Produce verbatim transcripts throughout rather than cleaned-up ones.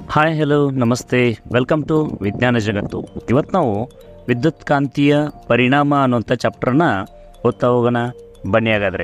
Hi hello ನಮಸ್ತೆ welcome to ವಿಜ್ಞಾನ ಜಗತ್ತು. ಇವತ್ತು ನಾವು ವಿದ್ಯುತ್ ಕಾಂತೀಯ ಪರಿಣಾಮ ಅನ್ನುವಂಥ ಚಾಪ್ಟರ್ನ ಓದ್ತಾ ಹೋಗೋಣ. ಬನ್ನಿ ಹಾಗಾದರೆ.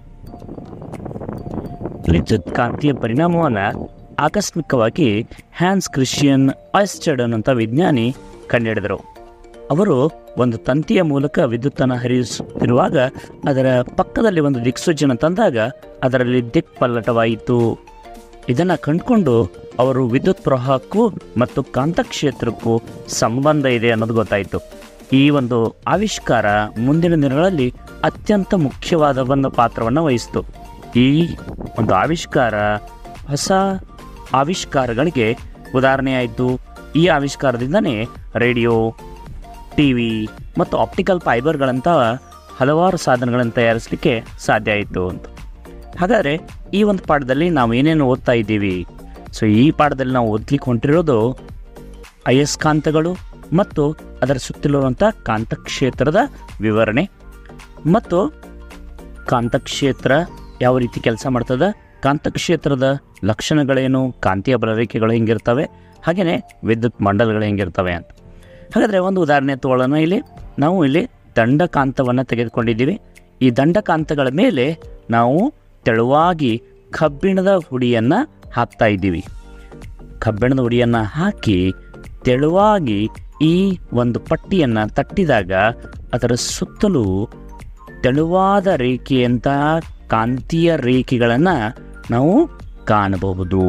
ವಿದ್ಯುತ್ ಕಾಂತೀಯ ಪರಿಣಾಮವನ್ನು ಆಕಸ್ಮಿಕವಾಗಿ ಹ್ಯಾನ್ಸ್ ಕ್ರಿಶ್ಚಿಯನ್ ಆಯ್ಸ್ಟೆಡ್ ಅನ್ನುವಂಥ ವಿಜ್ಞಾನಿ ಕಂಡುಹಿಡಿದರು. ಅವರು ಒಂದು ತಂತಿಯ ಮೂಲಕ ವಿದ್ಯುತ್ತನ್ನು ಹರಿಸುತ್ತಿರುವಾಗ ಅದರ ಪಕ್ಕದಲ್ಲಿ ಒಂದು ದಿಕ್ಸೂಚಿಯನ್ನು ತಂದಾಗ ಅದರಲ್ಲಿ ದಿಕ್ಪಲ್ಲಟವಾಯಿತು. ಇದನ್ನು ಕಂಡುಕೊಂಡು ಅವರು ವಿದ್ಯುತ್ ಪ್ರವಾಹಕ್ಕೂ ಮತ್ತು ಕಾಂತಕ್ಷೇತ್ರಕ್ಕೂ ಸಂಬಂಧ ಇದೆ ಅನ್ನೋದು ಗೊತ್ತಾಯಿತು. ಈ ಒಂದು ಆವಿಷ್ಕಾರ ಮುಂದಿನ ದಿನಗಳಲ್ಲಿ ಅತ್ಯಂತ ಮುಖ್ಯವಾದ ಒಂದು ಪಾತ್ರವನ್ನು ವಹಿಸಿತು. ಈ ಒಂದು ಆವಿಷ್ಕಾರ ಹೊಸ ಆವಿಷ್ಕಾರಗಳಿಗೆ ಉದಾಹರಣೆಯಾಯಿತು. ಈ ಆವಿಷ್ಕಾರದಿಂದನೇ ರೇಡಿಯೋ, ಟಿ ವಿ ಮತ್ತು ಆಪ್ಟಿಕಲ್ ಫೈಬರ್ಗಳಂಥ ಹಲವಾರು ಸಾಧನಗಳನ್ನು ತಯಾರಿಸಲಿಕ್ಕೆ ಸಾಧ್ಯ ಆಯಿತು ಅಂತ. ಹಾಗಾದರೆ ಈ ಒಂದು ಪಾಠದಲ್ಲಿ ನಾವು ಏನೇನು ಓದ್ತಾ ಇದ್ದೀವಿ? ಸೊ ಈ ಪಾಠದಲ್ಲಿ ನಾವು ಓದ್ಲಿಕ್ಕೆ ಹೊಂಟಿರೋದು ಅಯಸ್ಕಾಂತಗಳು ಮತ್ತು ಅದರ ಸುತ್ತಲಿರುವಂಥ ಕಾಂತಕ್ಷೇತ್ರದ ವಿವರಣೆ ಮತ್ತು ಕಾಂತಕ್ಷೇತ್ರ ಯಾವ ರೀತಿ ಕೆಲಸ ಮಾಡ್ತದೆ, ಕಾಂತಕ್ಷೇತ್ರದ ಲಕ್ಷಣಗಳೇನು, ಕಾಂತೀಯ ಬಲರೇಖೆಗಳು ಹೆಂಗಿರ್ತವೆ, ಹಾಗೆಯೇ ವಿದ್ಯುತ್ ಮಂಡಲಗಳು ಹೆಂಗಿರ್ತವೆ ಅಂತ. ಹಾಗಾದರೆ ಒಂದು ಉದಾಹರಣೆ ತಗೊಳ್ಳೋಣ. ಇಲ್ಲಿ ನಾವು ಇಲ್ಲಿ ದಂಡಕಾಂತವನ್ನು ತೆಗೆದುಕೊಂಡಿದ್ದೀವಿ. ಈ ದಂಡಕಾಂತಗಳ ಮೇಲೆ ನಾವು ತೆಳುವಾಗಿ ಕಬ್ಬಿಣದ ಹುಡಿಯನ್ನು ಹಾಕ್ತಾ ಇದ್ದೀವಿ. ಕಬ್ಬಿಣದ ಹುಡಿಯನ್ನು ಹಾಕಿ ತೆಳುವಾಗಿ ಈ ಒಂದು ಪಟ್ಟಿಯನ್ನು ತಟ್ಟಿದಾಗ ಅದರ ಸುತ್ತಲೂ ತೆಳುವಾದ ರೇಖೆಯಂತಹ ಕಾಂತೀಯ ರೇಖೆಗಳನ್ನು ನಾವು ಕಾಣಬಹುದು.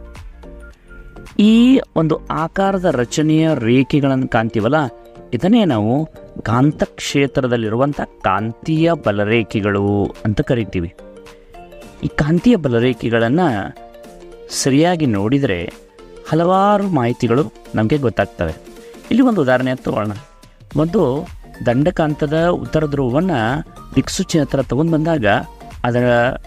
ಈ ಒಂದು ಆಕಾರದ ರಚನೆಯ ರೇಖೆಗಳನ್ನು ಕಾಣ್ತೀವಲ್ಲ, ಇದನ್ನೇ ನಾವು ಕಾಂತಕ್ಷೇತ್ರದಲ್ಲಿರುವಂಥ ಕಾಂತೀಯ ಬಲರೇಖೆಗಳು ಅಂತ ಕರಿತೀವಿ. ಈ ಕಾಂತೀಯ ಬಲರೇಖೆಗಳನ್ನು ಸರಿಯಾಗಿ ನೋಡಿದರೆ ಹಲವಾರು ಮಾಹಿತಿಗಳು ನಮಗೆ ಗೊತ್ತಾಗ್ತವೆ. ಇಲ್ಲಿ ಒಂದು ಉದಾಹರಣೆ ತಗೊಳ್ಳೋಣ. ಒಂದು ದಂಡಕಾಂತದ ಉತ್ತರ ಧ್ರುವವನ್ನು ದಿಕ್ಸೂಚಿ ಹತ್ರ ತಗೊಂಡು ಬಂದಾಗ ಅದರ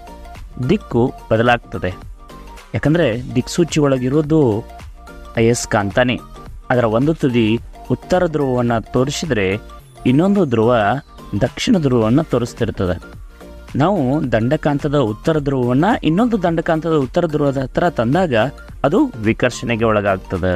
ದಿಕ್ಕು ಬದಲಾಗ್ತದೆ. ಯಾಕಂದರೆ ದಿಕ್ಸೂಚಿ ಒಳಗಿರೋದು ಅಯಸ್ಕಾಂತನೇ. ಅದರ ಒಂದು ತುದಿ ಉತ್ತರ ಧ್ರುವವನ್ನು ತೋರಿಸಿದರೆ ಇನ್ನೊಂದು ಧ್ರುವ ದಕ್ಷಿಣ ಧ್ರುವವನ್ನು ತೋರಿಸ್ತಿರ್ತದೆ. ನಾವು ದಂಡಕಾಂತದ ಉತ್ತರ ಧ್ರುವವನ್ನು ಇನ್ನೊಂದು ದಂಡಕಾಂತದ ಉತ್ತರ ಧ್ರುವದ ಹತ್ರ ತಂದಾಗ ಅದು ವಿಕರ್ಷಣೆಗೆ ಒಳಗಾಗ್ತದೆ.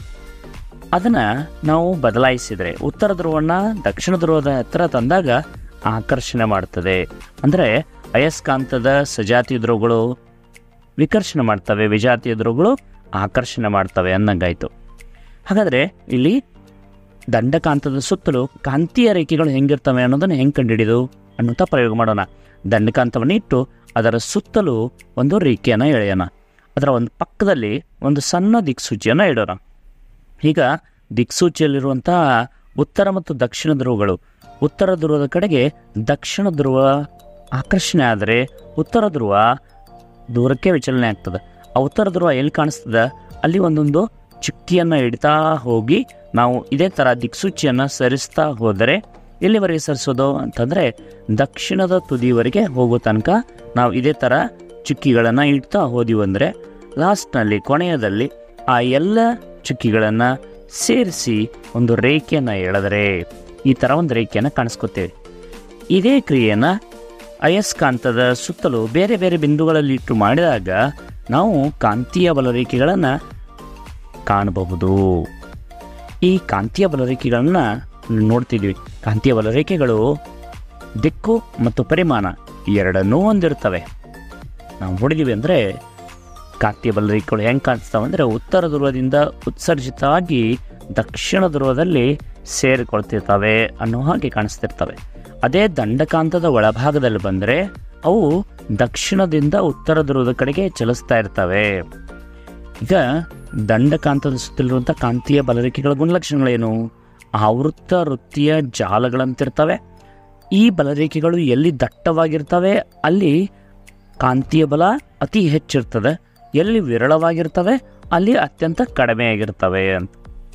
ಅದನ್ನು ನಾವು ಬದಲಾಯಿಸಿದರೆ ಉತ್ತರ ಧ್ರುವವನ್ನು ದಕ್ಷಿಣ ಧ್ರುವದ ಹತ್ರ ತಂದಾಗ ಆಕರ್ಷಣೆ ಮಾಡ್ತದೆ. ಅಂದರೆ ಅಯಸ್ಕಾಂತದ ಸಜಾತಿ ಧ್ರುವಗಳು ವಿಕರ್ಷಣೆ ಮಾಡ್ತವೆ, ವಿಜಾತಿಯ ಧ್ರುವಗಳು ಆಕರ್ಷಣೆ ಮಾಡ್ತವೆ ಅನ್ನಂಗಾಯಿತು. ಹಾಗಾದರೆ ಇಲ್ಲಿ ದಂಡಕಾಂತದ ಸುತ್ತಲೂ ಕಾಂತೀಯ ರೇಖೆಗಳು ಹೆಂಗಿರ್ತವೆ ಅನ್ನೋದನ್ನು ಹೆಂಗೆ ಕಂಡುಹಿಡಿದು ಅನ್ನುವಂಥ ಪ್ರಯೋಗ ಮಾಡೋಣ. ದಂಡಕಾಂತವನ್ನು ಇಟ್ಟು ಅದರ ಸುತ್ತಲೂ ಒಂದು ರೇಖೆಯನ್ನು ಎಳೆಯೋಣ. ಅದರ ಒಂದು ಪಕ್ಕದಲ್ಲಿ ಒಂದು ಸಣ್ಣ ದಿಕ್ಸೂಚಿಯನ್ನು ಇಡೋಣ. ಈಗ ದಿಕ್ಸೂಚಿಯಲ್ಲಿರುವಂತಹ ಉತ್ತರ ಮತ್ತು ದಕ್ಷಿಣ ಧ್ರುವಗಳು, ಉತ್ತರ ಧ್ರುವದ ಕಡೆಗೆ ದಕ್ಷಿಣ ಧ್ರುವ ಆಕರ್ಷಣೆ ಆದರೆ ಉತ್ತರ ಧ್ರುವ ದೂರಕ್ಕೆ ವಿಚಲನೆ ಆಗ್ತದೆ. ಆ ಉತ್ತರ ಧ್ರುವ ಎಲ್ಲಿ ಕಾಣಿಸ್ತದೆ ಅಲ್ಲಿ ಒಂದೊಂದು ಚುಕ್ಕಿಯನ್ನು ಇಡ್ತಾ ಹೋಗಿ ನಾವು ಇದೇ ಥರ ದಿಕ್ಸೂಚಿಯನ್ನು ಸರಿಸ್ತಾ ಹೋದರೆ ಎಲ್ಲಿವರೆಗೆ ಸರಿಸೋದು ಅಂತಂದರೆ ದಕ್ಷಿಣದ ತುದಿವರೆಗೆ ಹೋಗೋ ತನಕ ನಾವು ಇದೇ ಥರ ಚುಕ್ಕಿಗಳನ್ನು ಇಡ್ತಾ ಹೋದಿವಿ ಅಂದರೆ ಲಾಸ್ಟ್ನಲ್ಲಿ ಕೊನೆಯದಲ್ಲಿ ಆ ಎಲ್ಲ ಚುಕ್ಕಿಗಳನ್ನು ಸೇರಿಸಿ ಒಂದು ರೇಖೆಯನ್ನು ಎಳೆದರೆ ಈ ಥರ ಒಂದು ರೇಖೆಯನ್ನು ಕಾಣಿಸ್ಕೊತೇವೆ. ಇದೇ ಕ್ರಿಯೆಯನ್ನು ಅಯಸ್ಕಾಂತದ ಸುತ್ತಲೂ ಬೇರೆ ಬೇರೆ ಬಿಂದುಗಳಲ್ಲಿ ಇಟ್ಟು ಮಾಡಿದಾಗ ನಾವು ಕಾಂತೀಯ ಬಲರೇಖೆಗಳನ್ನು ಕಾಣಬಹುದು. ಈ ಕಾಂತೀಯ ಬಲರೇಖೆಗಳನ್ನು ನೋಡ್ತಿದ್ವಿ. ಕಾಂತೀಯ ಬಲರೇಖೆಗಳು ದಿಕ್ಕು ಮತ್ತು ಪರಿಮಾಣ ಎರಡನ್ನೂ ಹೊಂದಿರ್ತವೆ. ನಾವು ನೋಡಿದ್ದೀವಿ ಅಂದರೆ ಕಾಂತೀಯ ಬಲರೇಖೆಗಳು ಹೆಂಗೆ ಕಾಣಿಸ್ತಾವೆ ಅಂದರೆ ಉತ್ತರ ಧ್ರುವದಿಂದ ಉತ್ಸರ್ಜಿತವಾಗಿ ದಕ್ಷಿಣ ಧ್ರುವದಲ್ಲಿ ಸೇರಿಕೊಳ್ತಿರ್ತವೆ ಅನ್ನೋ ಹಾಗೆ ಕಾಣಿಸ್ತಿರ್ತವೆ. ಅದೇ ದಂಡಕಾಂತದ ಒಳಭಾಗದಲ್ಲಿ ಬಂದರೆ ಅವು ದಕ್ಷಿಣದಿಂದ ಉತ್ತರ ಧ್ರುವದ ಕಡೆಗೆ ಚಲಿಸ್ತಾ ಇರ್ತವೆ. ಈಗ ದಂಡಕಾಂತದ ಸುತ್ತಲಿರುವಂಥ ಕಾಂತೀಯ ಬಲರೇಖೆಗಳ ಗುಣಲಕ್ಷಣಗಳೇನು? ಆವೃತ್ತ ವೃತ್ತೀಯ ಜಾಲಗಳಂತಿರ್ತವೆ. ಈ ಬಲರೇಖೆಗಳು ಎಲ್ಲಿ ದಟ್ಟವಾಗಿರ್ತವೆ ಅಲ್ಲಿ ಕಾಂತೀಯ ಬಲ ಅತಿ ಹೆಚ್ಚಿರ್ತದೆ, ಎಲ್ಲಿ ವಿರಳವಾಗಿರ್ತವೆ ಅಲ್ಲಿ ಅತ್ಯಂತ ಕಡಿಮೆಯಾಗಿರ್ತವೆ ಅಂತ.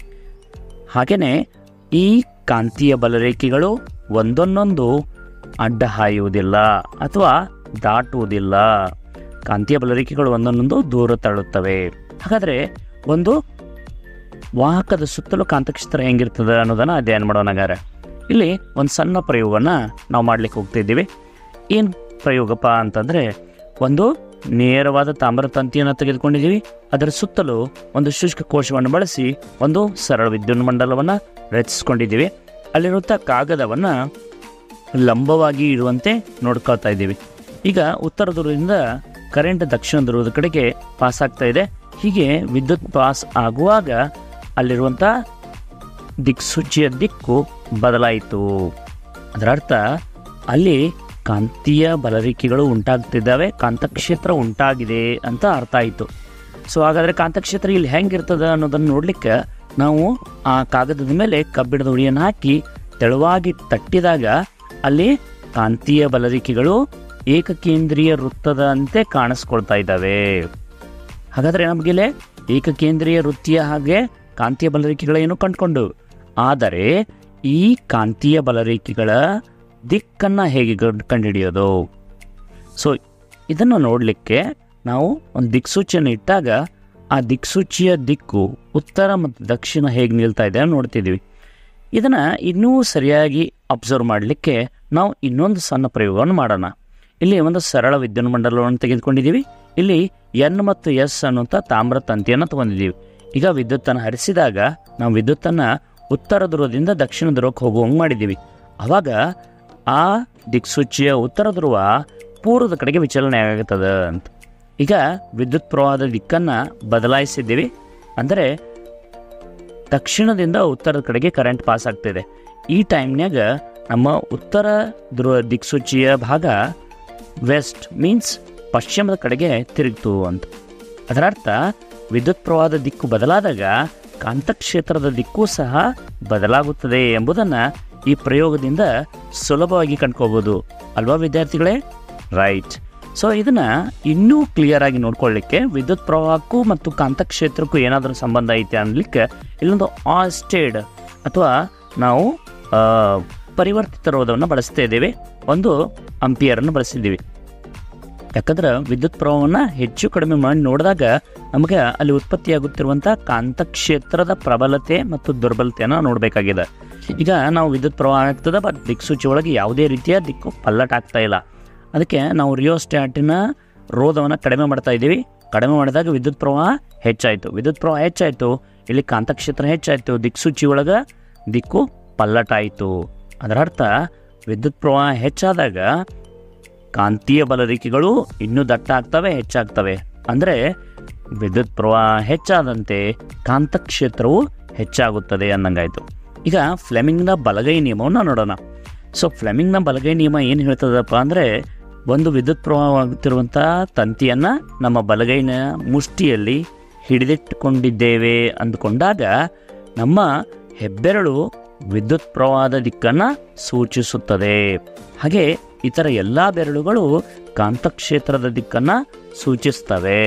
ಹಾಗೆಯೇ ಈ ಕಾಂತೀಯ ಬಲರೇಖೆಗಳು ಒಂದೊಂದೊಂದು ಅಡ್ಡ ಹಾಯುವುದಿಲ್ಲ ಅಥವಾ ದಾಟುವುದಿಲ್ಲ. ಕಾಂತೀಯ ಬಲರೇಖೆಗಳು ಒಂದೊಂದೊಂದು ದೂರ ತಳ್ಳುತ್ತವೆ. ಹಾಗಾದರೆ ಒಂದು ವಾಹಕದ ಸುತ್ತಲೂ ಕಾಂತಕ್ಷೇತ್ರ ಹೆಂಗಿರ್ತದೆ ಅನ್ನೋದನ್ನು ಅಧ್ಯಯನ ಮಾಡೋಣಗಾರ. ಇಲ್ಲಿ ಒಂದು ಸಣ್ಣ ಪ್ರಯೋಗವನ್ನು ನಾವು ಮಾಡಲಿಕ್ಕೆ ಹೋಗ್ತಾ ಇದ್ದೀವಿ. ಏನು ಪ್ರಯೋಗಪ್ಪ ಅಂತಂದರೆ ಒಂದು ನೇರವಾದ ತಾಮ್ರ ತಂತಿಯನ್ನು ತೆಗೆದುಕೊಂಡಿದ್ದೀವಿ. ಅದರ ಸುತ್ತಲೂ ಒಂದು ಶುಷ್ಕ ಕೋಶವನ್ನು ಬಳಸಿ ಒಂದು ಸರಳ ವಿದ್ಯುತ್ ಮಂಡಲವನ್ನು ರಚಿಸ್ಕೊಂಡಿದ್ದೀವಿ. ಅಲ್ಲಿರುವಂಥ ಕಾಗದವನ್ನು ಲಂಬವಾಗಿ ಇರುವಂತೆ ನೋಡ್ಕೊಳ್ತಾ ಇದ್ದೀವಿ. ಈಗ ಉತ್ತರ ಧ್ರುವದಿಂದ ಕರೆಂಟ್ ದಕ್ಷಿಣ ಧ್ರುವದ ಕಡೆಗೆ ಪಾಸ್ ಆಗ್ತಾ ಇದೆ. ಹೀಗೆ ವಿದ್ಯುತ್ ಪಾಸ್ ಆಗುವಾಗ ಅಲ್ಲಿರುವಂಥ ದಿಕ್ಸೂಚಿಯ ದಿಕ್ಕು ಬದಲಾಯಿತು. ಅದರ ಅರ್ಥ ಅಲ್ಲಿ ಕಾಂತೀಯ ಬಲರೇಖೆಗಳು ಉಂಟಾಗ್ತಿದ್ದಾವೆ, ಕಾಂತಕ್ಷೇತ್ರ ಉಂಟಾಗಿದೆ ಅಂತ ಅರ್ಥ ಆಯಿತು. ಸೊ ಹಾಗಾದರೆ ಕಾಂತಕ್ಷೇತ್ರ ಇಲ್ಲಿ ಹೆಂಗಿರ್ತದೆ ಅನ್ನೋದನ್ನು ನೋಡ್ಲಿಕ್ಕೆ ನಾವು ಆ ಕಾಗದದ ಮೇಲೆ ಕಬ್ಬಿಣದ ಹುಡಿಯನ್ನು ಹಾಕಿ ತೆಳುವಾಗಿ ತಟ್ಟಿದಾಗ ಅಲ್ಲಿ ಕಾಂತೀಯ ಬಲರೇಖೆಗಳು ಏಕಕೇಂದ್ರೀಯ ವೃತ್ತದಂತೆ ಕಾಣಿಸ್ಕೊಳ್ತಾ ಇದ್ದಾವೆ. ಹಾಗಾದರೆ ನಮಗಿಲ್ಲಿ ಏಕಕೇಂದ್ರೀಯ ವೃತ್ತಿಯ ಹಾಗೆ ಕಾಂತೀಯ ಬಲರೇಖೆಗಳೇನು ಕಂಡುಕೊಂಡು, ಆದರೆ ಈ ಕಾಂತೀಯ ಬಲರೇಖೆಗಳ ದಿಕ್ಕನ್ನು ಹೇಗೆ ಕಂಡುಹಿಡಿಯೋದು? ಸೊ ಇದನ್ನು ನೋಡಲಿಕ್ಕೆ ನಾವು ಒಂದು ದಿಕ್ಸೂಚಿಯನ್ನು ಇಟ್ಟಾಗ ಆ ದಿಕ್ಸೂಚಿಯ ದಿಕ್ಕು ಉತ್ತರ ಮತ್ತು ದಕ್ಷಿಣ ಹೇಗೆ ನಿಲ್ತಾ ಇದೆ ನೋಡ್ತಿದ್ದೀವಿ. ಇದನ್ನು ಇನ್ನೂ ಸರಿಯಾಗಿ ಅಬ್ಸರ್ವ್ ಮಾಡಲಿಕ್ಕೆ ನಾವು ಇನ್ನೊಂದು ಸಣ್ಣ ಪ್ರಯೋಗವನ್ನು ಮಾಡೋಣ. ಇಲ್ಲಿ ಒಂದು ಸರಳ ವಿದ್ಯುತ್ ಮಂಡಲವನ್ನು ತೆಗೆದುಕೊಂಡಿದ್ದೀವಿ. ಇಲ್ಲಿ ಎನ್ ಮತ್ತು ಎಸ್ ಅನ್ನುವಂಥ ತಾಮ್ರ ತಂತಿಯನ್ನು ತೊಗೊಂಡಿದ್ದೀವಿ. ಈಗ ವಿದ್ಯುತ್ತನ್ನು ಹರಿಸಿದಾಗ ನಾವು ವಿದ್ಯುತ್ತನ್ನು ಉತ್ತರ ಧ್ರುವದಿಂದ ದಕ್ಷಿಣ ಧ್ರುವಕ್ಕೆ ಹೋಗುವಂಗೆ ಮಾಡಿದ್ದೀವಿ. ಆವಾಗ ಆ ದಿಕ್ಸೂಚಿಯ ಉತ್ತರ ಧ್ರುವ ಪೂರ್ವದ ಕಡೆಗೆ ವಿಚಲನೆ ಆಗುತ್ತದೆ ಅಂತ. ಈಗ ವಿದ್ಯುತ್ ಪ್ರವಾಹದ ದಿಕ್ಕನ್ನು ಬದಲಾಯಿಸಿದ್ದೀವಿ. ಅಂದರೆ ದಕ್ಷಿಣದಿಂದ ಉತ್ತರದ ಕಡೆಗೆ ಕರೆಂಟ್ ಪಾಸ್ ಆಗ್ತಿದೆ. ಈ ಟೈಮ್ನಾಗ ನಮ್ಮ ಉತ್ತರ ಧ್ರುವ ದಿಕ್ಸೂಚಿಯ ಭಾಗ ವೆಸ್ಟ್ ಮೀನ್ಸ್ ಪಶ್ಚಿಮದ ಕಡೆಗೆ ತಿರುಗಿತು ಅಂತ. ಅದರ ಅರ್ಥ ವಿದ್ಯುತ್ ಪ್ರವಾಹದ ದಿಕ್ಕು ಬದಲಾದಾಗ ಕಾಂತಕ್ಷೇತ್ರದ ದಿಕ್ಕೂ ಸಹ ಬದಲಾಗುತ್ತದೆ ಎಂಬುದನ್ನು ಈ ಪ್ರಯೋಗದಿಂದ ಸುಲಭವಾಗಿ ಕಂಡ್ಕೋಬೋದು ಅಲ್ವಾ ವಿದ್ಯಾರ್ಥಿಗಳೇ? ರೈಟ್. ಸೊ ಇದನ್ನು ಇನ್ನೂ ಕ್ಲಿಯರ್ ಆಗಿ ನೋಡ್ಕೊಳ್ಳಿಕ್ಕೆ ವಿದ್ಯುತ್ ಪ್ರವಾಹಕ್ಕೂ ಮತ್ತು ಕಾಂತಕ್ಷೇತ್ರಕ್ಕೂ ಏನಾದರೂ ಸಂಬಂಧ ಐತೆ ಅನ್ನಲಿಕ್ಕೆ ಇಲ್ಲೊಂದು ಆಸ್ಟೇಡ್ ಅಥವಾ ನಾವು ಪರಿವರ್ತಿತ ರೋಧವನ್ನು ಬಳಸ್ತಾ ಇದ್ದೇವೆ. ಒಂದು ಅಂಪಿಯರನ್ನು ಬಳಸಿದ್ದೀವಿ. ಯಾಕಂದ್ರೆ ವಿದ್ಯುತ್ ಪ್ರವಾಹವನ್ನು ಹೆಚ್ಚು ಕಡಿಮೆ ಮಾಡಿ ನೋಡಿದಾಗ ನಮಗೆ ಅಲ್ಲಿ ಉತ್ಪತ್ತಿಯಾಗುತ್ತಿರುವಂಥ ಕಾಂತಕ್ಷೇತ್ರದ ಪ್ರಬಲತೆ ಮತ್ತು ದುರ್ಬಲತೆಯನ್ನು ನೋಡಬೇಕಾಗಿದೆ. ಈಗ ನಾವು ವಿದ್ಯುತ್ ಪ್ರವಾಹ ಆಗ್ತದೆ, ಬಟ್ ದಿಕ್ಸೂಚಿ ಒಳಗೆ ಯಾವುದೇ ರೀತಿಯ ದಿಕ್ಕು ಪಲ್ಲಟ ಆಗ್ತಾ ಇಲ್ಲ. ಅದಕ್ಕೆ ನಾವು ರಿಯೋಸ್ಟ್ಯಾಟಿನ ರೋಧವನ್ನು ಕಡಿಮೆ ಮಾಡ್ತಾ ಇದ್ದೀವಿ. ಕಡಿಮೆ ಮಾಡಿದಾಗ ವಿದ್ಯುತ್ ಪ್ರವಾಹ ಹೆಚ್ಚಾಯಿತು. ವಿದ್ಯುತ್ ಪ್ರವಾಹ ಹೆಚ್ಚಾಯಿತು, ಇಲ್ಲಿ ಕಾಂತಕ್ಷೇತ್ರ ಹೆಚ್ಚಾಯಿತು, ದಿಕ್ಸೂಚಿ ಒಳಗೆ ದಿಕ್ಕು ಪಲ್ಲಟ ಆಯಿತು. ಅದರ ಅರ್ಥ ವಿದ್ಯುತ್ ಪ್ರವಾಹ ಹೆಚ್ಚಾದಾಗ ಕಾಂತೀಯ ಬಲರೇಖೆಗಳು ಇನ್ನೂ ದಟ್ಟ ಆಗ್ತವೆ, ಹೆಚ್ಚಾಗ್ತವೆ. ಅಂದರೆ ವಿದ್ಯುತ್ ಪ್ರವಾಹ ಹೆಚ್ಚಾದಂತೆ ಕಾಂತಕ್ಷೇತ್ರವು ಹೆಚ್ಚಾಗುತ್ತದೆ ಅನ್ನಂಗಾಯಿತು. ಈಗ ಫ್ಲೆಮಿಂಗ್ನ ಬಲಗೈ ನಿಯಮವನ್ನು ನೋಡೋಣ. ಸೊ ಫ್ಲೆಮಿಂಗ್ನ ಬಲಗೈ ನಿಯಮ ಏನು ಹೇಳ್ತದಪ್ಪ ಅಂದರೆ, ಒಂದು ವಿದ್ಯುತ್ ಪ್ರವಾಹವಾಗುತ್ತಿರುವಂಥ ತಂತಿಯನ್ನು ನಮ್ಮ ಬಲಗೈನ ಮುಷ್ಟಿಯಲ್ಲಿ ಹಿಡಿದಿಟ್ಟುಕೊಂಡಿದ್ದೇವೆ ಅಂದುಕೊಂಡಾಗ ನಮ್ಮ ಹೆಬ್ಬೆರಳು ವಿದ್ಯುತ್ ಪ್ರವಾಹದ ದಿಕ್ಕನ್ನು ಸೂಚಿಸುತ್ತದೆ. ಹಾಗೆ ಇತರ ಎಲ್ಲ ಬೆರಳುಗಳು ಕಾಂತಕ್ಷೇತ್ರದ ದಿಕ್ಕನ್ನು ಸೂಚಿಸ್ತವೆ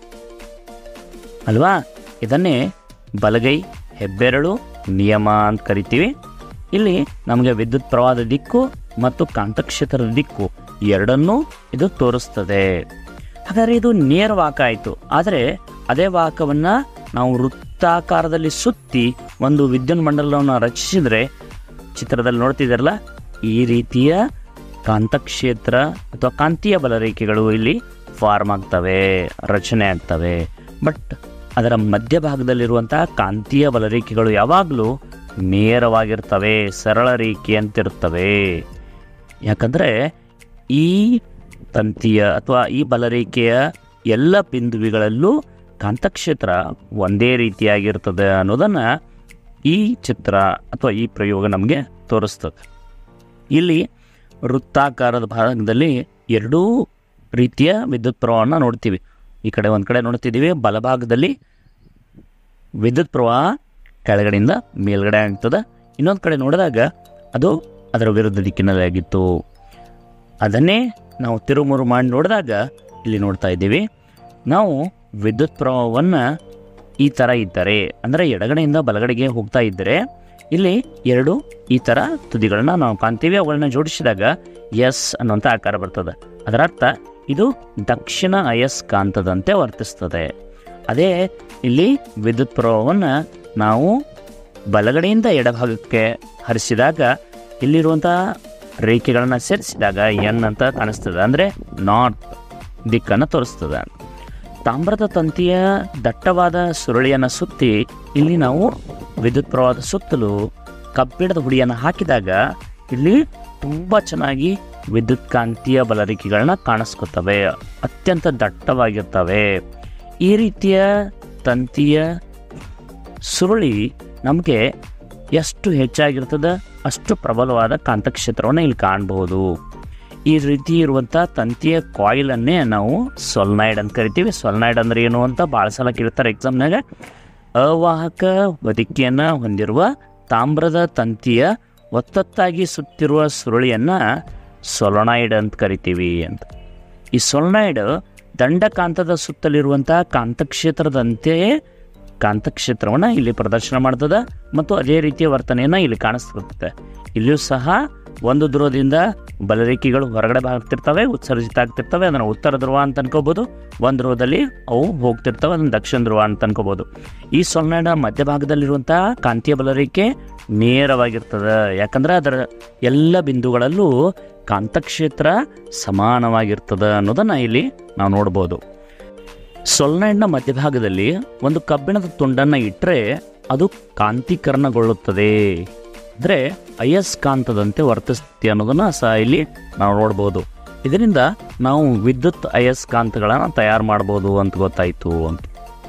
ಅಲ್ವಾ? ಇದನ್ನೇ ಬಲಗೈ ಹೆಬ್ಬೆರಳು ನಿಯಮ ಅಂತ ಕರಿತೀವಿ. ಇಲ್ಲಿ ನಮಗೆ ವಿದ್ಯುತ್ ಪ್ರವಾಹದ ದಿಕ್ಕು ಮತ್ತು ಕಾಂತಕ್ಷೇತ್ರದ ದಿಕ್ಕು ಎರಡನ್ನೂ ಇದು ತೋರಿಸ್ತದೆ. ಹಾಗಾದರೆ ಇದು ನೇರ ವಾಹಕ ಆಯಿತು. ಆದರೆ ಅದೇ ವಾಹಕವನ್ನು ನಾವು ವೃತ್ತಾಕಾರದಲ್ಲಿ ಸುತ್ತಿ ಒಂದು ವಿದ್ಯುತ್ ಮಂಡಲವನ್ನು ರಚಿಸಿದರೆ, ಚಿತ್ರದಲ್ಲಿ ನೋಡ್ತಿದ್ದಾರಲ್ಲ, ಈ ರೀತಿಯ ಕಾಂತಕ್ಷೇತ್ರ ಅಥವಾ ಕಾಂತೀಯ ಬಲರೇಖೆಗಳು ಇಲ್ಲಿ ಫಾರ್ಮ್ ಆಗ್ತವೆ, ರಚನೆ ಆಗ್ತವೆ. ಬಟ್ ಅದರ ಮಧ್ಯಭಾಗದಲ್ಲಿರುವಂತಹ ಕಾಂತೀಯ ಬಲರೇಖೆಗಳು ಯಾವಾಗಲೂ ನೇರವಾಗಿರ್ತವೆ, ಸರಳ ರೇಖೆ ಅಂತಿರ್ತವೆ. ಯಾಕಂದರೆ ಈ ತಂತಿಯ ಅಥವಾ ಈ ಬಲರೇಖೆಯ ಎಲ್ಲ ಬಿಂದುವಿಗಳಲ್ಲೂ ಕಾಂತಕ್ಷೇತ್ರ ಒಂದೇ ರೀತಿಯಾಗಿರ್ತದೆ ಅನ್ನೋದನ್ನು ಈ ಚಿತ್ರ ಅಥವಾ ಈ ಪ್ರಯೋಗ ನಮಗೆ ತೋರಿಸ್ತದೆ. ಇಲ್ಲಿ ವೃತ್ತಾಕಾರದ ಭಾಗದಲ್ಲಿ ಎರಡೂ ರೀತಿಯ ವಿದ್ಯುತ್ ಪ್ರವಾಹವನ್ನು ನೋಡ್ತೀವಿ. ಈ ಕಡೆ ಒಂದು ಕಡೆ ನೋಡ್ತಿದ್ದೀವಿ, ಬಲಭಾಗದಲ್ಲಿ ವಿದ್ಯುತ್ ಪ್ರವಾಹ ಕೆಳಗಡೆಯಿಂದ ಮೇಲ್ಗಡೆ ಆಗ್ತದೆ. ಇನ್ನೊಂದು ಕಡೆ ನೋಡಿದಾಗ ಅದು ಅದರ ವಿರುದ್ಧ ದಿಕ್ಕಿನಲ್ಲಿ ಆಗಿತ್ತು. ಅದನ್ನೇ ನಾವು ತಿರುಮುರು ಮಾಡಿ ನೋಡಿದಾಗ ಇಲ್ಲಿ ನೋಡ್ತಾ ಇದ್ದೀವಿ, ನಾವು ವಿದ್ಯುತ್ ಪ್ರವಾಹವನ್ನು ಈ ಥರ ಇದ್ದರೆ, ಅಂದರೆ ಎಡಗಡೆಯಿಂದ ಬಲಗಡೆಗೆ ಹೋಗ್ತಾ ಇದ್ದರೆ ಇಲ್ಲಿ ಎರಡು ಈ ಥರ ತುದಿಗಳನ್ನ ನಾವು ಕಾಣ್ತೀವಿ. ಅವುಗಳನ್ನ ಜೋಡಿಸಿದಾಗ ಎಸ್ ಅನ್ನುವಂಥ ಆಕಾರ ಬರ್ತದೆ. ಅದರ ಅರ್ಥ ಇದು ದಕ್ಷಿಣ ಅಯಸ್ಕಾಂತದಂತೆ ವರ್ತಿಸ್ತದೆ. ಅದೇ ಇಲ್ಲಿ ವಿದ್ಯುತ್ ಪ್ರವಾಹವನ್ನು ನಾವು ಬಲಗಡೆಯಿಂದ ಎಡಭಾಗಕ್ಕೆ ಹರಿಸಿದಾಗ ಇಲ್ಲಿರುವಂಥ ರೇಖೆಗಳನ್ನು ಸೇರಿಸಿದಾಗ ಎನ್ ಅಂತ ಕಾಣಿಸ್ತದೆ. ಅಂದರೆ ನಾರ್ತ್ ದಿಕ್ಕನ್ನು ತೋರಿಸ್ತದೆ. ತಾಮ್ರದ ತಂತಿಯ ದಟ್ಟವಾದ ಸುರುಳಿಯನ್ನು ಸುತ್ತಿ ಇಲ್ಲಿ ನಾವು ವಿದ್ಯುತ್ ಪ್ರವಾಹದ ಸುತ್ತಲೂ ಕಬ್ಬಿಣದ ಹುಡಿಯನ್ನು ಹಾಕಿದಾಗ ಇಲ್ಲಿ ತುಂಬ ಚೆನ್ನಾಗಿ ವಿದ್ಯುತ್ ಕಾಂತೀಯ ಬಲರೇಖೆಗಳನ್ನ ಕಾಣಿಸ್ಕೊತವೆ, ಅತ್ಯಂತ ದಟ್ಟವಾಗಿರ್ತವೆ. ಈ ರೀತಿಯ ತಂತಿಯ ಸುರುಳಿ ನಮಗೆ ಎಷ್ಟು ಹೆಚ್ಚಾಗಿರ್ತದೆ ಅಷ್ಟು ಪ್ರಬಲವಾದ ಕಾಂತಕ್ಷೇತ್ರವನ್ನು ಇಲ್ಲಿ ಕಾಣಬಹುದು. ಈ ರೀತಿ ಇರುವಂಥ ತಂತಿಯ ಕಾಯಿಲನ್ನೇ ನಾವು ಸೊಲ್ನಾಯ್ಡ್ ಅಂತ ಕರಿತೀವಿ. ಸೊಲ್ನಾಯ್ಡ್ ಅಂದರೆ ಏನು ಅಂತ ಭಾಳ ಸಲ ಕೇಳ್ತಾರೆ ಎಕ್ಸಾಮ್ನಾಗ. ಅವಾಹಕ ಹೊದಿಕೆಯನ್ನು ಹೊಂದಿರುವ ತಾಮ್ರದ ತಂತಿಯ ಒತ್ತೊತ್ತಾಗಿ ಸುತ್ತಿರುವ ಸುರುಳಿಯನ್ನು ಸೊಲನಾಯ್ಡ್ ಅಂತ ಕರಿತೀವಿ ಅಂತ. ಈ ಸೊಲನಾಯ್ಡ್ ದಂಡಕಾಂತದ ಸುತ್ತಲಿರುವಂಥ ಕಾಂತಕ್ಷೇತ್ರದಂತೆಯೇ ಕಾಂತಕ್ಷೇತ್ರವನ್ನು ಇಲ್ಲಿ ಪ್ರದರ್ಶನ ಮಾಡ್ತದೆ ಮತ್ತು ಅದೇ ರೀತಿಯ ವರ್ತನೆಯನ್ನು ಇಲ್ಲಿ ಕಾಣಿಸ್ತಿರ್ತದೆ. ಇಲ್ಲಿಯೂ ಸಹ ಒಂದು ಧ್ರುವದಿಂದ ಬಲರೇಖೆಗಳು ಹೊರಗಡೆ ಆಗ್ತಿರ್ತವೆ, ಉತ್ಸರ್ಜಿತ ಆಗ್ತಿರ್ತವೆ. ಅದನ್ನು ಉತ್ತರ ಧ್ರುವ ಅಂತ ಅನ್ಕೋಬೋದು. ಒಂದು ಧ್ರುವದಲ್ಲಿ ಅವು ಹೋಗ್ತಿರ್ತವೆ, ಅದನ್ನು ದಕ್ಷಿಣ ಧ್ರುವ ಅಂತ ಅನ್ಕೋಬೋದು. ಈ ಸೊಲನಾಯ್ಡ್ ಮಧ್ಯಭಾಗದಲ್ಲಿರುವಂಥ ಕಾಂತೀಯ ಬಲರೇಖೆ ನೇರವಾಗಿರ್ತದೆ, ಯಾಕಂದರೆ ಅದರ ಎಲ್ಲ ಬಿಂದುಗಳಲ್ಲೂ ಕಾಂತಕ್ಷೇತ್ರ ಸಮಾನವಾಗಿರ್ತದೆ ಅನ್ನೋದನ್ನು ಇಲ್ಲಿ ನಾವು ನೋಡ್ಬೋದು. ಸೊಲನಾಯ್ಡ್ನ ಮಧ್ಯಭಾಗದಲ್ಲಿ ಒಂದು ಕಬ್ಬಿಣದ ತುಂಡನ್ನು ಇಟ್ಟರೆ ಅದು ಕಾಂತೀಕರಣಗೊಳ್ಳುತ್ತದೆ, ಅಂದರೆ ಅಯಸ್ಕಾಂತದಂತೆ ವರ್ತಿಸುತ್ತೆ ಅನ್ನೋದನ್ನು ಸಹ ಇಲ್ಲಿ ನಾವು ನೋಡ್ಬೋದು. ಇದರಿಂದ ನಾವು ವಿದ್ಯುತ್ ಅಯಸ್ಕಾಂತಗಳನ್ನು ತಯಾರು ಮಾಡ್ಬೋದು ಅಂತ ಗೊತ್ತಾಯಿತು ಅಂತ.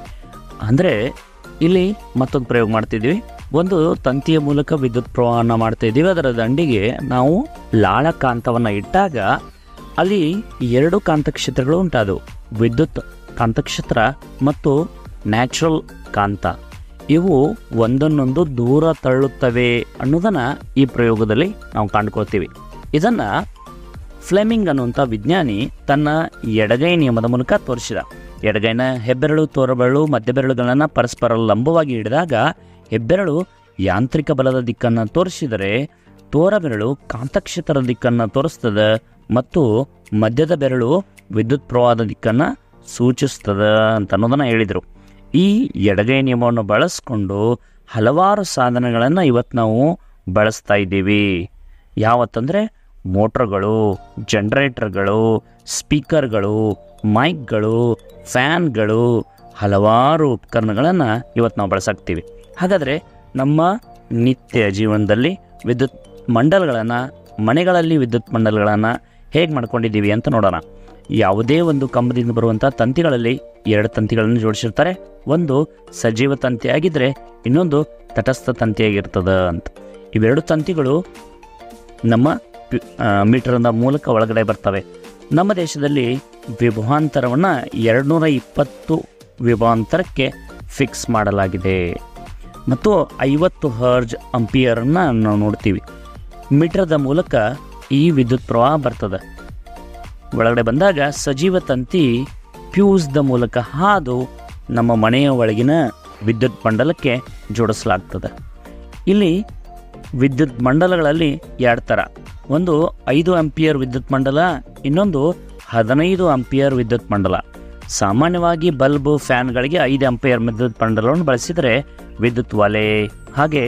ಅಂದರೆ ಇಲ್ಲಿ ಮತ್ತೊಂದು ಪ್ರಯೋಗ ಮಾಡ್ತಿದ್ವಿ. ಒಂದು ತಂತಿಯ ಮೂಲಕ ವಿದ್ಯುತ್ ಪ್ರವಾಹನ ಮಾಡ್ತಾಯಿದ್ದೀವಿ. ಅದರ ದಂಡಿಗೆ ನಾವು ಲಾಳಕಾಂತವನ್ನು ಇಟ್ಟಾಗ ಅಲ್ಲಿ ಎರಡು ಕಾಂತಕ್ಷೇತ್ರಗಳು ಉಂಟಾದವು, ವಿದ್ಯುತ್ ಕಾಂತಕ್ಷೇತ್ರ ಮತ್ತು ನ್ಯಾಚುರಲ್ ಕಾಂತ. ಇವು ಒಂದನ್ನೊಂದು ದೂರ ತಳ್ಳುತ್ತವೆ ಅನ್ನೋದನ್ನು ಈ ಪ್ರಯೋಗದಲ್ಲಿ ನಾವು ಕಂಡುಕೊಳ್ತೀವಿ. ಇದನ್ನು ಫ್ಲೆಮಿಂಗ್ ಅನ್ನುವಂಥ ವಿಜ್ಞಾನಿ ತನ್ನ ಎಡಗೈ ನಿಯಮದ ಮೂಲಕ ತೋರಿಸಿದ. ಎಡಗೈನ ಹೆಬ್ಬೆರಳು ತೋರಬೆರಳು ಮಧ್ಯಬೆರಳುಗಳನ್ನು ಪರಸ್ಪರ ಲಂಬವಾಗಿ ಹಿಡಿದಾಗ ಹೆಬ್ಬೆರಳು ಯಾಂತ್ರಿಕ ಬಲದ ದಿಕ್ಕನ್ನು ತೋರಿಸಿದರೆ ತೋರಬೆರಳು ಕಾಂತಕ್ಷೇತ್ರದ ದಿಕ್ಕನ್ನು ತೋರಿಸ್ತದೆ ಮತ್ತು ಮಧ್ಯದ ಬೆರಳು ವಿದ್ಯುತ್ ಪ್ರವಾಹದ ದಿಕ್ಕನ್ನು ಸೂಚಿಸ್ತದೆ ಅಂತ ಅನ್ನೋದನ್ನು ಹೇಳಿದರು. ಈ ಎಡಗೈ ನಿಯಮವನ್ನು ಬಳಸ್ಕೊಂಡು ಹಲವಾರು ಸಾಧನಗಳನ್ನು ಇವತ್ತು ನಾವು ಬಳಸ್ತಾ ಇದ್ದೀವಿ. ಯಾವತ್ತಂದರೆ ಮೋಟ್ರ್ಗಳು, ಜನ್ರೇಟರ್ಗಳು, ಸ್ಪೀಕರ್ಗಳು, ಮೈಕ್ಗಳು, ಫ್ಯಾನ್ಗಳು, ಹಲವಾರು ಉಪಕರಣಗಳನ್ನು ಇವತ್ತು ನಾವು ಬಳಸಾಕ್ತೀವಿ. ಹಾಗಾದರೆ ನಮ್ಮ ನಿತ್ಯ ಜೀವನದಲ್ಲಿ ವಿದ್ಯುತ್ ಮಂಡಲಗಳನ್ನು, ಮನೆಗಳಲ್ಲಿ ವಿದ್ಯುತ್ ಮಂಡಲಗಳನ್ನು ಹೇಗೆ ಮಾಡ್ಕೊಂಡಿದ್ದೀವಿ ಅಂತ ನೋಡೋಣ. ಯಾವುದೇ ಒಂದು ಕಂಬದಿಂದ ಬರುವಂಥ ತಂತಿಗಳಲ್ಲಿ ಎರಡು ತಂತಿಗಳನ್ನು ಜೋಡಿಸಿರ್ತಾರೆ. ಒಂದು ಸಜೀವ ತಂತಿಯಾಗಿದ್ದರೆ ಇನ್ನೊಂದು ತಟಸ್ಥ ತಂತಿಯಾಗಿರ್ತದೆ ಅಂತ. ಇವೆರಡು ತಂತಿಗಳು ನಮ್ಮ ಮೀಟರ್ನ ಮೂಲಕ ಒಳಗಡೆ ಬರ್ತವೆ. ನಮ್ಮ ದೇಶದಲ್ಲಿ ವಿಭವಾಂತರವನ್ನು ಎರಡು ನೂರ ಇಪ್ಪತ್ತು ವಿಭವಾಂತರಕ್ಕೆ ಫಿಕ್ಸ್ ಮಾಡಲಾಗಿದೆ ಮತ್ತು ಐವತ್ತು ಹರ್ಜ್ ಅಂಪಿಯರನ್ನು ನಾವು ನೋಡ್ತೀವಿ. ಮೀಟರ್ದ ಮೂಲಕ ಈ ವಿದ್ಯುತ್ ಪ್ರವಾಹ ಬರ್ತದೆ. ಒಳಗಡೆ ಬಂದಾಗ ಸಜೀವ ತಂತಿ ಫ್ಯೂಸ್ದ ಮೂಲಕ ಹಾದು ನಮ್ಮ ಮನೆಯ ಒಳಗಿನ ವಿದ್ಯುತ್ ಮಂಡಲಕ್ಕೆ ಜೋಡಿಸಲಾಗ್ತದೆ. ಇಲ್ಲಿ ವಿದ್ಯುತ್ ಮಂಡಲಗಳಲ್ಲಿ ಎರಡು ಥರ, ಒಂದು ಐದು ಆಂಪಿಯರ್ ವಿದ್ಯುತ್ ಮಂಡಲ, ಇನ್ನೊಂದು ಹದಿನೈದು ಆಂಪಿಯರ್ ವಿದ್ಯುತ್ ಮಂಡಲ. ಸಾಮಾನ್ಯವಾಗಿ ಬಲ್ಬು, ಫ್ಯಾನ್ಗಳಿಗೆ ಐದು ಆಂಪಿಯರ್ ವಿದ್ಯುತ್ ಮಂಡಲವನ್ನು ಬಳಸಿದರೆ ವಿದ್ಯುತ್ ಒಲೆ ಹಾಗೆ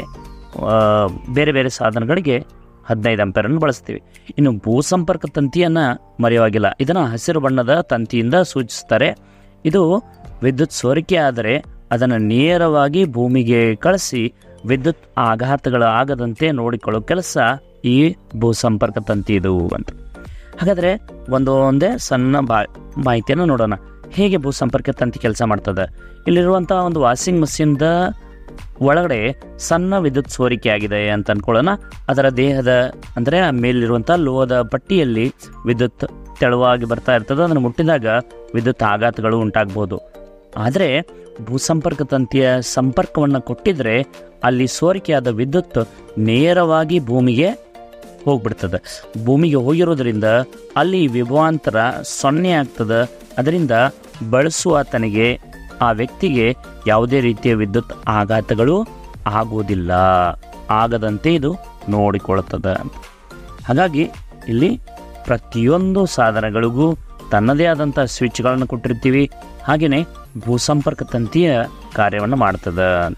ಬೇರೆ ಬೇರೆ ಸಾಧನಗಳಿಗೆ ಹದಿನೈದು ಆಂಪಿಯರನ್ನು ಬಳಸ್ತೀವಿ. ಇನ್ನು ಭೂಸಂಪರ್ಕ ತಂತಿಯನ್ನು ಮರೆಯುವಾಗಿಲ್ಲ. ಇದನ್ನು ಹಸಿರು ಬಣ್ಣದ ತಂತಿಯಿಂದ ಸೂಚಿಸ್ತಾರೆ. ಇದು ವಿದ್ಯುತ್ ಸೋರಿಕೆ ಆದರೆ ಅದನ್ನು ನೇರವಾಗಿ ಭೂಮಿಗೆ ಕಳಿಸಿ ವಿದ್ಯುತ್ ಆಘಾತಗಳು ಆಗದಂತೆ ನೋಡಿಕೊಳ್ಳೋ ಕೆಲಸ ಈ ಭೂಸಂಪರ್ಕ ತಂತಿ ಇದು ಅಂತ. ಹಾಗಾದರೆ ಒಂದು ಒಂದೇ ಸಣ್ಣ ಬಾ ಮಾಹಿತಿಯನ್ನು ನೋಡೋಣ. ಹೇಗೆ ಭೂಸಂಪರ್ಕ ತಂತಿ ಕೆಲಸ ಮಾಡ್ತದೆ. ಇಲ್ಲಿರುವಂಥ ಒಂದು ವಾಷಿಂಗ್ ಮಷಿನ್ದ ಒಳಗಡೆ ಸಣ್ಣ ವಿದ್ಯುತ್ ಸೋರಿಕೆ ಆಗಿದೆ ಅಂತ ಅಂದ್ಕೊಳ್ಳೋಣ. ಅದರ ದೇಹದ ಅಂದರೆ ಮೇಲಿರುವಂಥ ಲೋಹದ ಪಟ್ಟಿಯಲ್ಲಿ ವಿದ್ಯುತ್ ತೆಳುವಾಗಿ ಬರ್ತಾ ಇರ್ತದೆ. ಅದನ್ನು ಮುಟ್ಟಿದಾಗ ವಿದ್ಯುತ್ ಆಘಾತಗಳು ಉಂಟಾಗ್ಬೋದು. ಆದರೆ ಭೂಸಂಪರ್ಕ ತಂತಿಯ ಸಂಪರ್ಕವನ್ನು ಕೊಟ್ಟಿದ್ರೆ ಅಲ್ಲಿ ಸೋರಿಕೆಯಾದ ವಿದ್ಯುತ್ ನೇರವಾಗಿ ಭೂಮಿಗೆ ಹೋಗ್ಬಿಡ್ತದೆ. ಭೂಮಿಗೆ ಹೋಗಿರೋದ್ರಿಂದ ಅಲ್ಲಿ ವಿಭವಾಂತರ ಸೊನ್ನೆ ಆಗ್ತದೆ. ಅದರಿಂದ ಬಳಸುವ ತನಗೆ ಆ ವ್ಯಕ್ತಿಗೆ ಯಾವುದೇ ರೀತಿಯ ವಿದ್ಯುತ್ ಆಘಾತಗಳು ಆಗುವುದಿಲ್ಲ, ಆಗದಂತೆ ಇದು ನೋಡಿಕೊಳ್ಳುತ್ತದೆ. ಹಾಗಾಗಿ ಇಲ್ಲಿ ಪ್ರತಿಯೊಂದು ಸಾಧನಗಳಿಗೂ ತನ್ನದೇ ಆದಂಥ ಸ್ವಿಚ್ಗಳನ್ನು ಕೊಟ್ಟಿರ್ತೀವಿ. ಹಾಗೆಯೇ ಭೂಸಂಪರ್ಕ ತಂತಿಯ ಕಾರ್ಯವನ್ನು ಮಾಡ್ತದೆ ಅಂತ.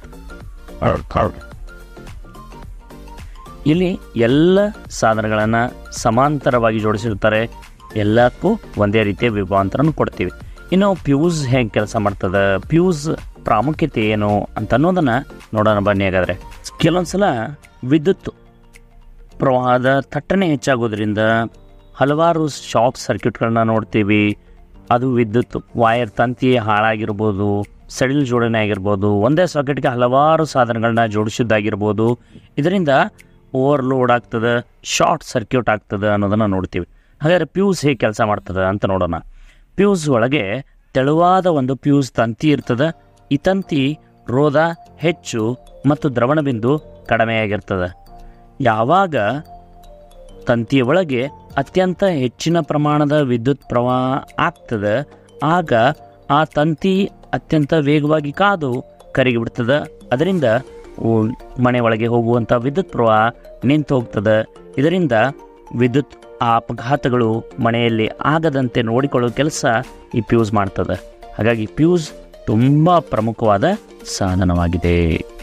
ಇಲ್ಲಿ ಎಲ್ಲ ಸಾಧನಗಳನ್ನು ಸಮಾಂತರವಾಗಿ ಜೋಡಿಸಿರ್ತಾರೆ. ಎಲ್ಲಕ್ಕೂ ಒಂದೇ ರೀತಿಯ ವಿಭವಾಂತರನ ಕೊಡ್ತೀವಿ. ಇನ್ನು ಫ್ಯೂಸ್ ಹೇಗೆ ಕೆಲಸ ಮಾಡ್ತದೆ, ಫ್ಯೂಸ್ ಪ್ರಾಮುಖ್ಯತೆ ಏನು ಅಂತ ಅನ್ನೋದನ್ನು ನೋಡೋಣ ಬನ್ನಿ. ಹಾಗಾದರೆ ಕೆಲವೊಂದು ಸಲ ವಿದ್ಯುತ್ ಪ್ರವಾಹದ ಥಟ್ಟನೆ ಹೆಚ್ಚಾಗೋದ್ರಿಂದ ಹಲವಾರು ಶಾರ್ಟ್ ಸರ್ಕ್ಯೂಟ್ಗಳನ್ನ ನೋಡ್ತೀವಿ. ಅದು ವಿದ್ಯುತ್ ವಾಯರ್ ತಂತಿ ಹಾಳಾಗಿರ್ಬೋದು, ಸಡಿಲ್ ಜೋಡಣೆ ಆಗಿರ್ಬೋದು, ಒಂದೇ ಸಾಕೆಟ್ಗೆ ಹಲವಾರು ಸಾಧನಗಳನ್ನ ಜೋಡಿಸಿದ್ದಾಗಿರ್ಬೋದು. ಇದರಿಂದ ಓವರ್ಲೋಡ್ ಆಗ್ತದೆ, ಶಾರ್ಟ್ ಸರ್ಕ್ಯೂಟ್ ಆಗ್ತದೆ ಅನ್ನೋದನ್ನು ನೋಡ್ತೀವಿ. ಹಾಗಾದರೆ ಫ್ಯೂಸ್ ಹೇಗೆ ಕೆಲಸ ಮಾಡ್ತದೆ ಅಂತ ನೋಡೋಣ. ಫ್ಯೂಸ್ ಒಳಗೆ ತೆಳುವಾದ ಒಂದು ಫ್ಯೂಸ್ ತಂತಿ ಇರ್ತದೆ. ಈ ತಂತಿ ರೋಧ ಹೆಚ್ಚು ಮತ್ತು ದ್ರವಣ ಬಿಂದು ಕಡಿಮೆಯಾಗಿರ್ತದೆ. ಯಾವಾಗ ತಂತಿಯ ಒಳಗೆ ಅತ್ಯಂತ ಹೆಚ್ಚಿನ ಪ್ರಮಾಣದ ವಿದ್ಯುತ್ ಪ್ರವಾಹ ಆಗ್ತದೆ, ಆಗ ಆ ತಂತಿ ಅತ್ಯಂತ ವೇಗವಾಗಿ ಕಾದು ಕರಗಿಬಿಡ್ತದೆ. ಅದರಿಂದ ಮನೆ ಒಳಗೆ ಹೋಗುವಂಥ ವಿದ್ಯುತ್ ಪ್ರವಾಹ ನಿಂತು ಹೋಗ್ತದೆ. ಇದರಿಂದ ವಿದ್ಯುತ್ ಅಪಘಾತಗಳು ಮನೆಯಲ್ಲಿ ಆಗದಂತೆ ನೋಡಿಕೊಳ್ಳೋ ಕೆಲಸ ಈ ಫ್ಯೂಸ್ ಮಾಡ್ತದೆ. ಹಾಗಾಗಿ ಫ್ಯೂಸ್ ತುಂಬ ಪ್ರಮುಖವಾದ ಸಾಧನವಾಗಿದೆ.